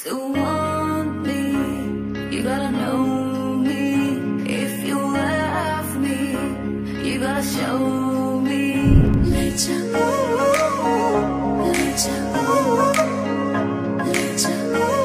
to want me. You gotta know me. If you love me, you gotta show me. Let ya, let ya, let ya,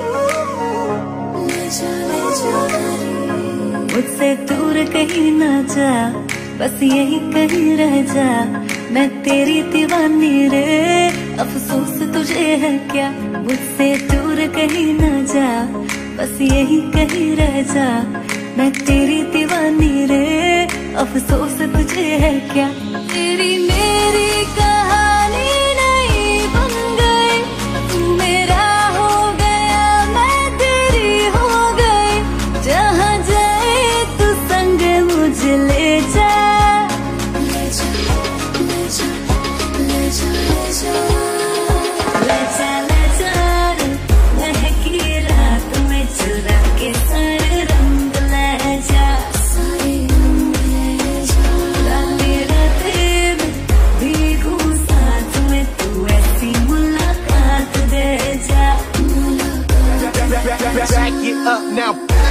let ya, let ya. मुझसे दूर कहीं ना जा, बस यही कहीं रह जा, मैं तेरी दीवानी रे, अफसोस तुझे है क्या। मुझसे दूर कहीं ना जा, बस यही कहीं रह जा, मैं तेरी दीवानी रे, अफसोस तुझे है क्या। तेरी मेरी कहानी नहीं बन गई, तू मेरा हो गया, मैं तेरी हो गई। जहाँ जाए तू संग मुझे ले जा, ले जा, ले जा, ले जा, ले जा, ले जा, ले जा, महकी रात में चुरा के सारे रंग ले जा, सारे रंग ले जा। रातें रातें में भीगू साथ में, तू ऐसी मुलाकात दे जा, मुलाकात। Back it up now.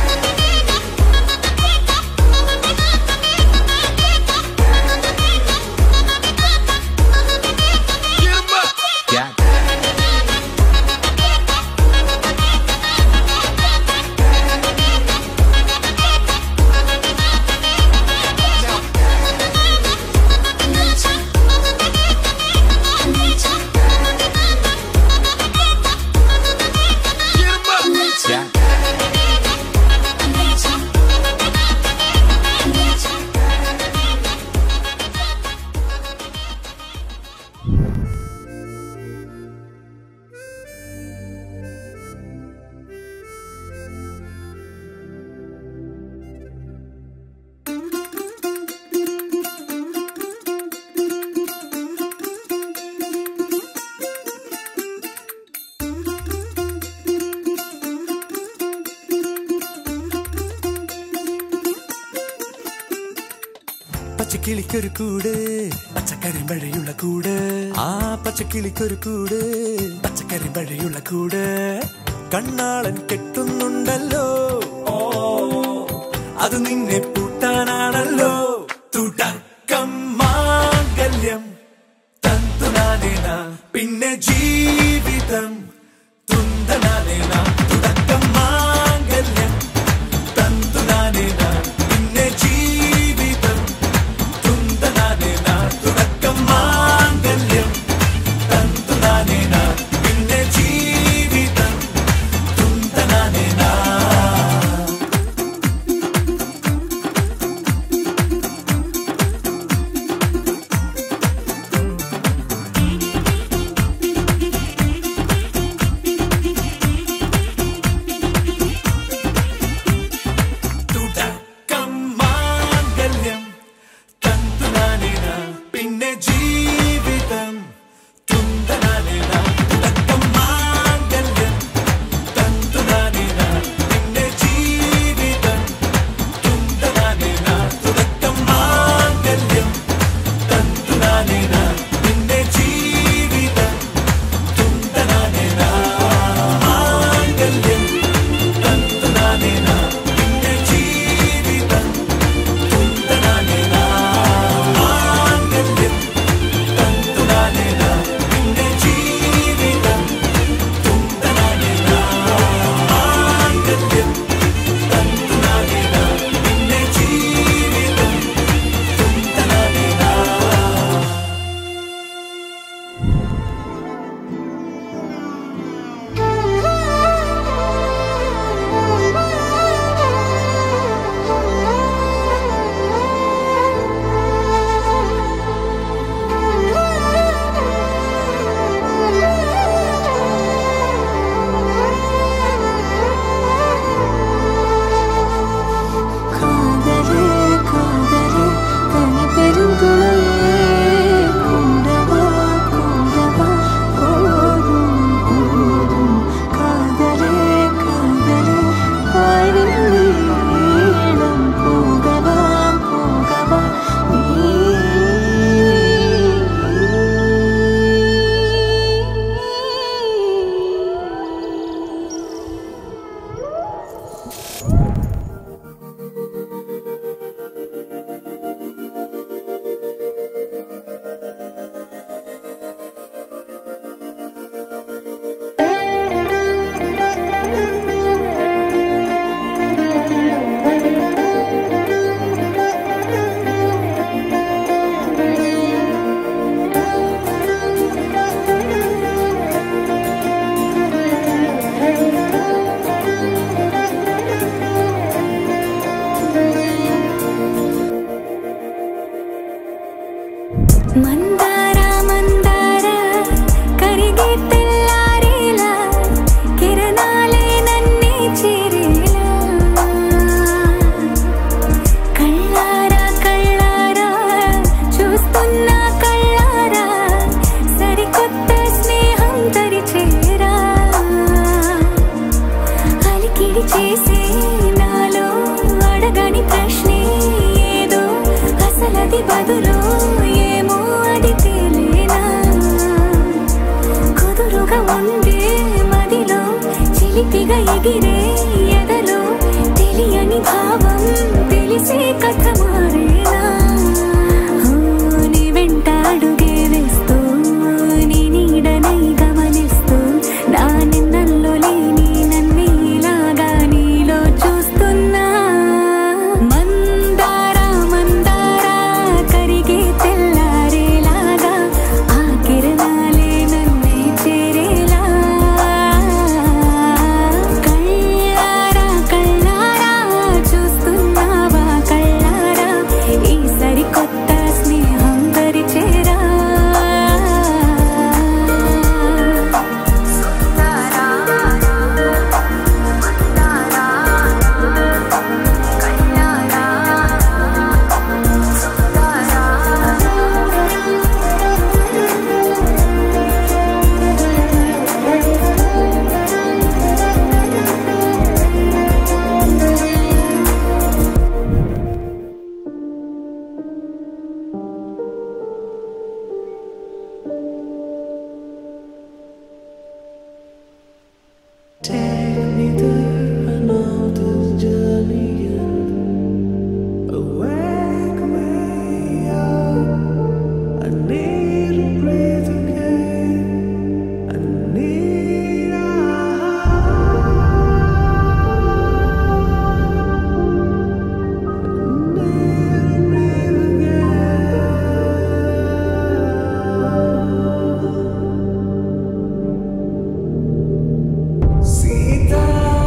പച്ചക്കിളിക്കൊരു കൂട് പച്ചക്കരിമ്പഴയുള്ള കൂട് ആ പച്ചക്കിളിക്കൊരു കൂട് പച്ചക്കരിമ്പഴയുള്ള കൂട് കണ്ണാളൻ കെട്ടുന്നുണ്ടല്ലോ അത് നിന്നെ പൂട്ടാനാണല്ലോ തുടക്കം മാംഗല്യം തന്തുനാനേന പിന്നെ ജീവിതം തുന്തനാനേന തുടക്കം മാംഗല്യം തന്തുനാനേന പിന്നെ ജീവിതം തുന്തനാനേന തുടക്കം മാംഗല്യം തന്തുനാനേന പിന്നെ ജീവിതം തുന്തനാനേന. ఎగిరే ఎదలో తెలియని భావం తెలిసే కథ మారేనా నీ వెంట అడుగే వేస్తూ నీ నీడనై గమనిస్తూ నా నిన్నల్లో లేని నన్నే ఇలాగా నీలో చూస్తున్నా మందారా మందారా కరిగే తెల్లారేలాగా ఆ కిరణాలే నన్నే చేరేలా కళ్ళారా కళ్ళారా చూస్తున్నావా కళ్ళారా ఈ సరికొత్త స్నేహం దరిచేరా Take me there, I know this journey ends. Wake me up, I need to breathe again. I need a Sita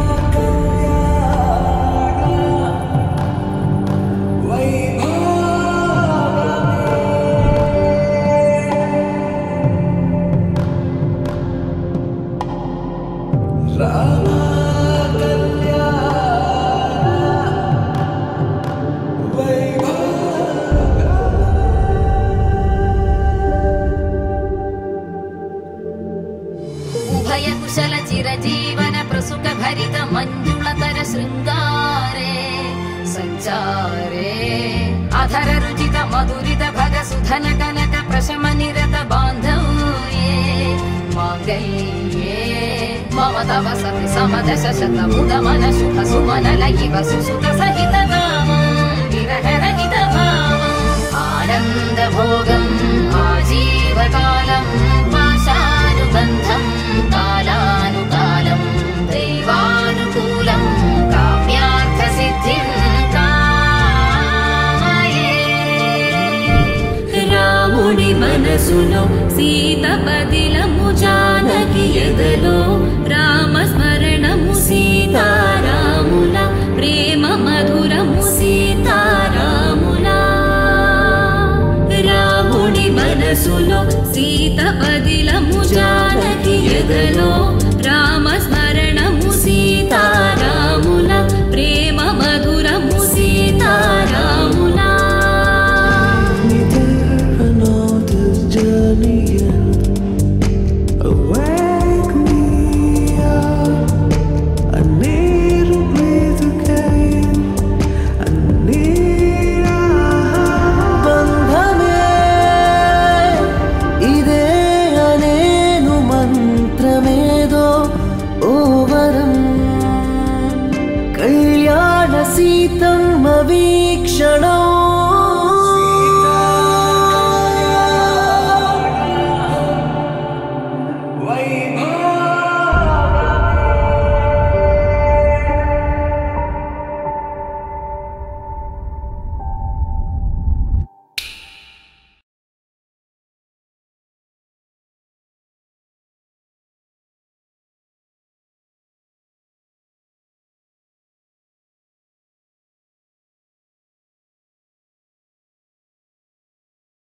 ఉభయ కుశల చిరజీవన ప్రసుక భరిత మంజుళతర శృంగారే సంచారే అధర రుచిత మధురిత భగ సుధన కనక ప్రశమ నిరత బాంధవ్యే మాంగళ్యే మమ తవ సతి సమదశ శత ముద మన శుభ సుమన లయివ సుసుత సహిత కామం విరహ రహిత భావం ఆనంద భోగం ఆజీవకాలం పాశానుబంధం కాలానుకాలం దైవానుకూలం కామ్యార్థ సిద్ధిం కామయే రాముడి మనసులో సీత పదిలము జానకి ఎదలో రామ స్మరణము సీతారాముల ప్రేమ మధురము సీతారాముల రాముడి మనసులో సీత పదిలము జానకి ఎదలో రామ స్మరణము సీతారాముల ప్రేమ మధురము సీతారాముల I know this journey ends. Wake me up, I need to breathe again. I need a బంధమే ఇదే అనేను మంత్రమేదో ఓ వరం కళ్యాణ సీతమ్మ వీక్షణ